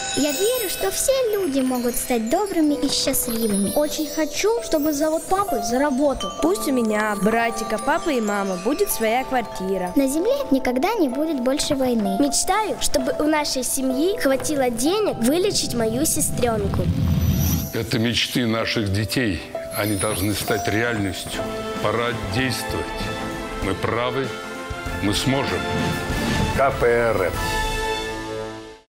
Я верю, что все люди могут стать добрыми и счастливыми. Очень хочу, чтобы завод папы заработал. Пусть у меня, братика, папа и мама будет своя квартира. На земле никогда не будет больше войны. Мечтаю, чтобы у нашей семьи хватило денег вылечить мою сестренку. Это мечты наших детей. Они должны стать реальностью. Пора действовать. Мы правы, мы сможем. КПРФ.